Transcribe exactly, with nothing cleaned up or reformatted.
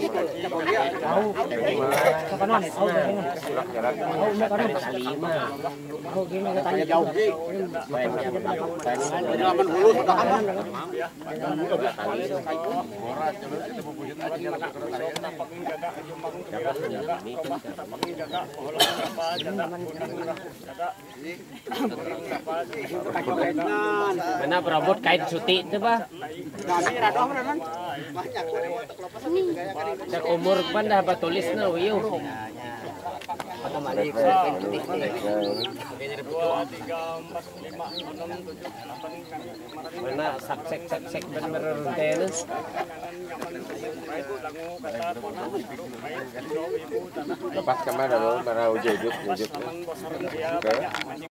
Tahu. Kapan tahu kan? Tahu enggak kan? lima. Tahu gini katanya jauh. Zaman dulu sudah kan. Mana perabot kait suti itu bah? Cak umur pan dah batulis na wiyo. Mana saksek saksek bener tenis. Lepas kemana lo? Mana ujuk ujuk ujuk.